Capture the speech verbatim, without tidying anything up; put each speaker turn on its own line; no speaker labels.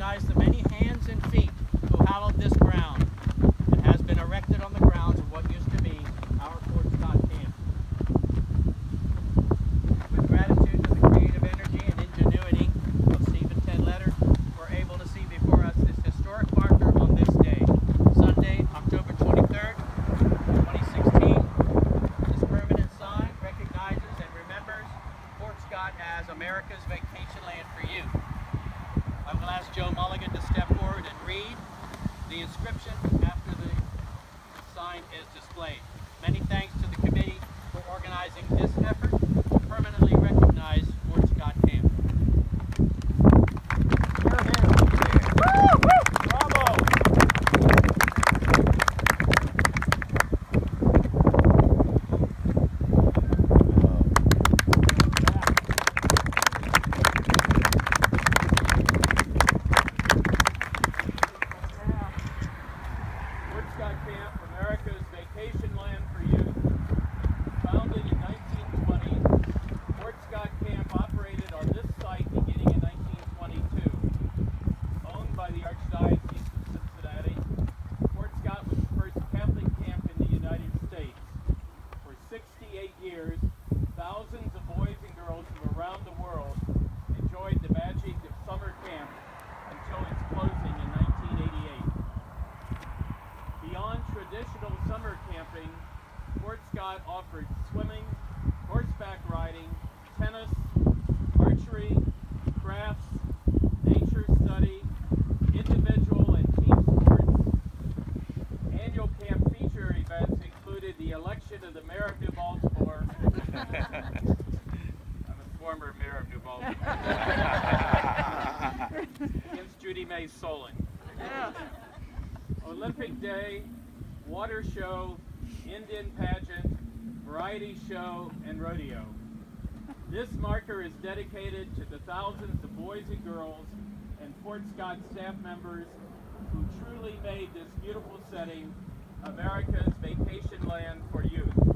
recognize the many hands and feet who hallowed this ground. It has been erected on the grounds of what used to be our Fort Scott camp. With gratitude to the creative energy and ingenuity of Steve and Ted Letter, we're able to see before us this historic marker on this day, Sunday, October twenty-third, twenty sixteen. This permanent sign recognizes and remembers Fort Scott as America's vacation land for youth. I will ask Joe Mulligan to step forward and read the inscription after the sign is displayed. Many thanks to the committee for organizing this effort to permanently recognize Fort Scott Camp. Camp, America's vacation land for youth. Founded in nineteen twenty, Fort Scott Camp operated on this site beginning in nineteen twenty-two. Owned by the Archdiocese of Cincinnati, Fort Scott was the first Catholic camp in the United States. For sixty-eight years, thousands of boys and girls from around the world enjoyed the magic of summer camp until its closing in nineteen eighty-eight. Beyond traditional summer camping, Fort Scott offered swimming, horseback riding, tennis, archery, crafts, nature study, individual and team sports. Annual camp feature events included the election of the mayor of New Baltimore. I'm a former mayor of New Baltimore. Against Judy May Solon. Olympic Day, water show, Indian pageant, variety show, and rodeo. This marker is dedicated to the thousands of boys and girls and Fort Scott staff members who truly made this beautiful setting America's vacation land for youth.